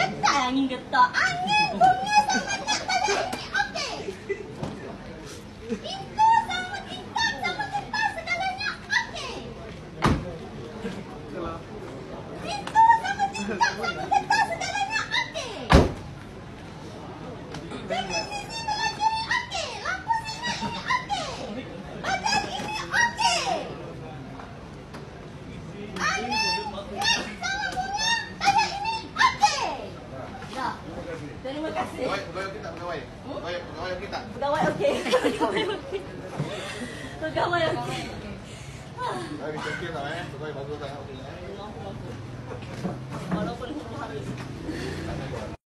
Getar angin getar. Angin bunyi sama getar ini. Okey. Pintu sama tingkat sama getar segalanya. Okey. Pintu sama tingkat sama getar segalanya. Okey. Tingkat sisi belah kiri. Okey. Lampu sinar ini. Okey. Badan ini. Okey. Angin naik sama bunyi pada ini. Okey. Dah. Terima kasih. Pegawai okey tak pegawai? Pegawai okey tak? Pegawai okey. Pegawai okey. Pegawai okey. Pegawai okey tak Pegawai bagus tak? Okey. Walaupun huru habis.